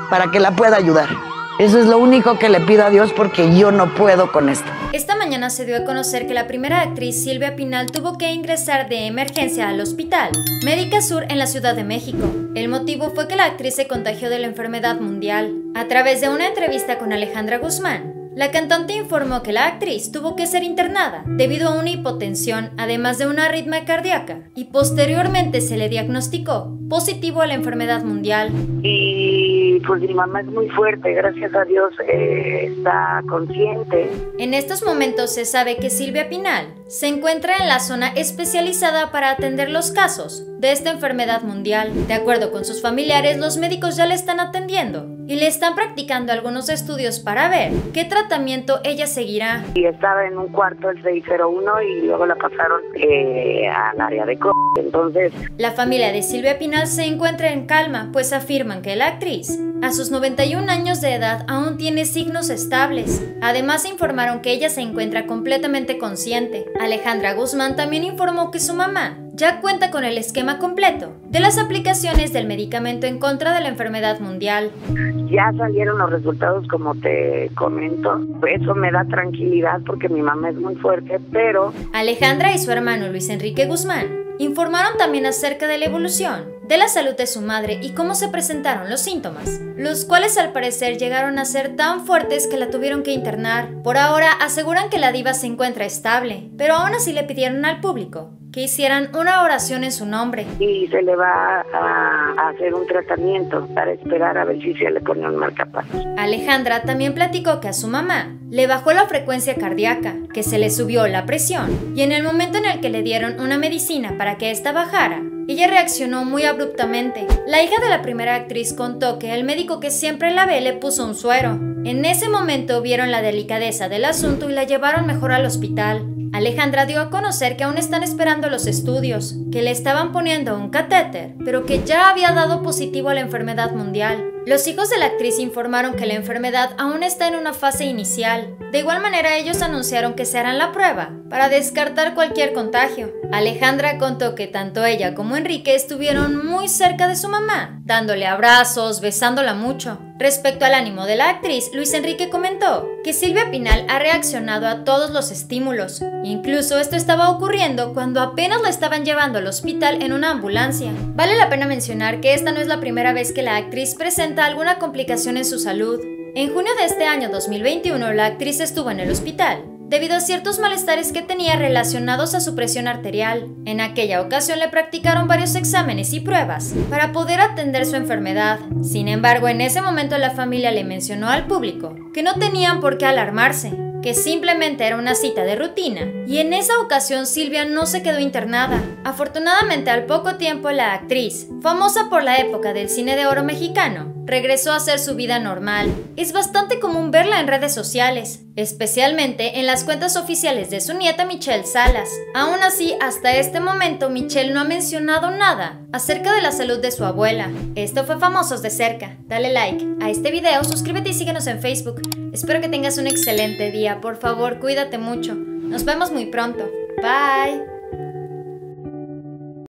para que la pueda ayudar. Eso es lo único que le pido a Dios porque yo no puedo con esto. Esta mañana se dio a conocer que la primera actriz Silvia Pinal tuvo que ingresar de emergencia al hospital Médica Sur en la Ciudad de México. El motivo fue que la actriz se contagió de la enfermedad mundial. A través de una entrevista con Alejandra Guzmán, la cantante informó que la actriz tuvo que ser internada debido a una hipotensión, además de una arritmia cardíaca, y posteriormente se le diagnosticó positivo a la enfermedad mundial. Y pues mi mamá es muy fuerte, gracias a Dios está consciente. En estos momentos se sabe que Silvia Pinal se encuentra en la zona especializada para atender los casos de esta enfermedad mundial. De acuerdo con sus familiares, los médicos ya le están atendiendo y le están practicando algunos estudios para ver qué tratamiento ella seguirá. Y estaba en un cuarto el 601 y luego la pasaron al área de COVID. Entonces, la familia de Silvia Pinal se encuentra en calma, pues afirman que la actriz, a sus 91 años de edad, aún tiene signos estables. Además, informaron que ella se encuentra completamente consciente. Alejandra Guzmán también informó que su mamá ya cuenta con el esquema completo de las aplicaciones del medicamento en contra de la enfermedad mundial. Ya salieron los resultados, como te comento. Eso me da tranquilidad porque mi mamá es muy fuerte, pero... Alejandra y su hermano Luis Enrique Guzmán informaron también acerca de la evolución de la salud de su madre y cómo se presentaron los síntomas, los cuales al parecer llegaron a ser tan fuertes que la tuvieron que internar. Por ahora aseguran que la diva se encuentra estable, pero aún así le pidieron al público que hicieran una oración en su nombre. Y se le va a hacer un tratamiento para esperar a ver si se le pone un marcapasos. Alejandra también platicó que a su mamá le bajó la frecuencia cardíaca, que se le subió la presión, y en el momento en el que le dieron una medicina para que esta bajara, ella reaccionó muy abruptamente. La hija de la primera actriz contó que el médico que siempre la ve le puso un suero. En ese momento vieron la delicadeza del asunto y la llevaron mejor al hospital. Alejandra dio a conocer que aún están esperando los estudios, que le estaban poniendo un catéter, pero que ya había dado positivo a la enfermedad mundial. Los hijos de la actriz informaron que la enfermedad aún está en una fase inicial. De igual manera, ellos anunciaron que se harán la prueba para descartar cualquier contagio. Alejandra contó que tanto ella como Enrique estuvieron muy cerca de su mamá, dándole abrazos, besándola mucho. Respecto al ánimo de la actriz, Luis Enrique comentó que Silvia Pinal ha reaccionado a todos los estímulos. Incluso esto estaba ocurriendo cuando apenas la estaban llevando al hospital en una ambulancia. Vale la pena mencionar que esta no es la primera vez que la actriz presenta alguna complicación en su salud. En junio de este año 2021, la actriz estuvo en el hospital debido a ciertos malestares que tenía relacionados a su presión arterial. En aquella ocasión le practicaron varios exámenes y pruebas para poder atender su enfermedad. Sin embargo, en ese momento la familia le mencionó al público que no tenían por qué alarmarse, que simplemente era una cita de rutina, y en esa ocasión Silvia no se quedó internada. Afortunadamente, al poco tiempo la actriz, famosa por la época del cine de oro mexicano, regresó a hacer su vida normal. Es bastante común verla en redes sociales, especialmente en las cuentas oficiales de su nieta Michelle Salas. Aún así, hasta este momento Michelle no ha mencionado nada acerca de la salud de su abuela. Esto fue Famosos de Cerca. Dale like a este video, suscríbete y síguenos en Facebook. Espero que tengas un excelente día. Por favor, cuídate mucho. Nos vemos muy pronto. Bye.